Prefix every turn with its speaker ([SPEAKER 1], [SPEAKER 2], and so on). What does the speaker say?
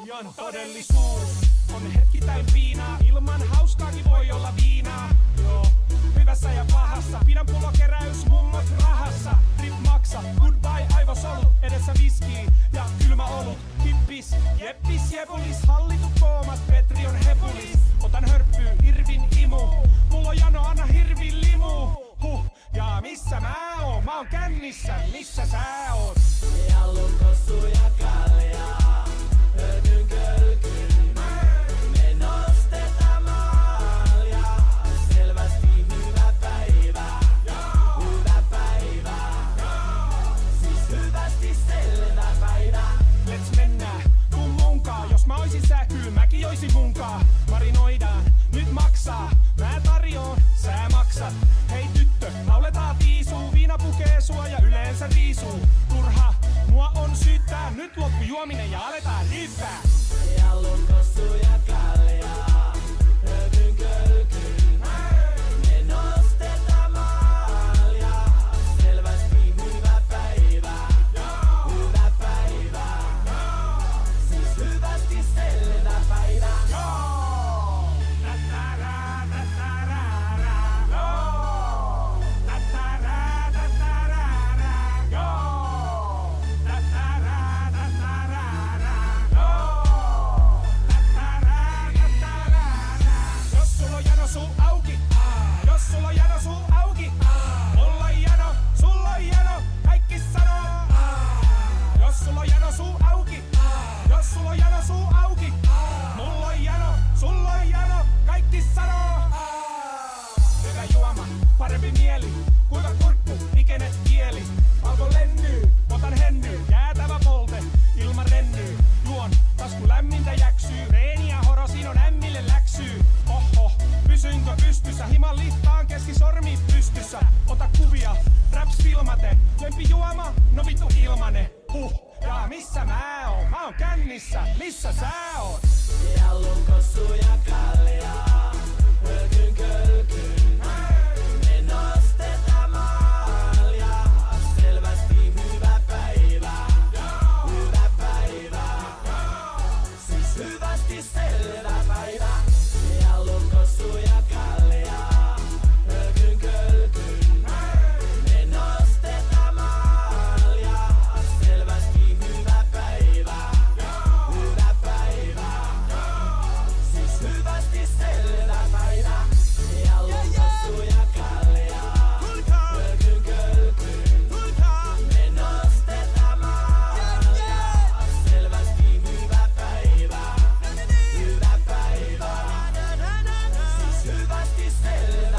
[SPEAKER 1] Pian todellisuus on hetki täyn viinaa. Ilman hauskaakin voi olla viinaa. Joo, hyvässä ja pahassa. Pidän pullokeräys mummot rahassa. Rip maksa, goodbye aivosolut. Edessä viskii ja kylmä olut. Hippis, jeppis, jepulis. Hallitut koomat, Petri on hepulis. Otan hörppyy, Irvin imu. Mulla on jano, anna hirvin limu. Ja missä mä oon? Mä oon kännissä, missä sä oot?
[SPEAKER 2] Ja lukossu ja kaljaa, hölkyn kölkyn. Me nostetaan maalia, selvästi hyvä päivä. Hyvä päivä, siis hyvästi selvä päivä.
[SPEAKER 1] Let's mennään, tuu munkaan. Jos mä oisin sä, kyl mäkin joisin munkaan. Marinoidaan, nyt maksaa. Mä tarjoon, sä maksat. Hei tyttö, lauletaan viisuu. Viina pukee sua ja yleensä riisuu. Turha, mua on syyttää. Nyt loppu juominen ja aletaan riippää.
[SPEAKER 2] Ja lukossu ja kaljaa, hölkyn kölkyn. Me nostetaan maalia, selvästi hyvä päivä. Hyvä päivä, siis hyvästi selvä päivä.
[SPEAKER 1] Parempi mieli, kuinka kurkku, ikenet kieli. Alko lennyy, otan henny, jäätävä polte, ilman rennyy. Juon, tasku lämmintä jäksyy, reeni ja horo, siinä on ämmille läksyy. Oho, pysynkö pystyssä, himan lihtaan keskisormi pystyssä. Ota kuvia, raps filmate, lempi juoma, no vittu ilmane. Ja missä mä oon? Mä oon kännissä, missä sä oot?
[SPEAKER 2] Ja lukossu ja kaljaa, hölkyn kölkyn. Me nostetaan maalia, selvästi hyvä päivä. Hyvä päivä, siis hyvästi selvä päivä. Ja lukossu ja kaljaa, hölkyn kölkyn. Me nostetaan maalia, selvästi hyvä päivä. Hyvä päivä, siis hyvästi selvä päivä. Ja lukossu ja kaljaa, hölkyn kölkyn. Me nostetaan maalia, selvästi hyvä päivä. Hyvä päivä, siis hyvästi selvä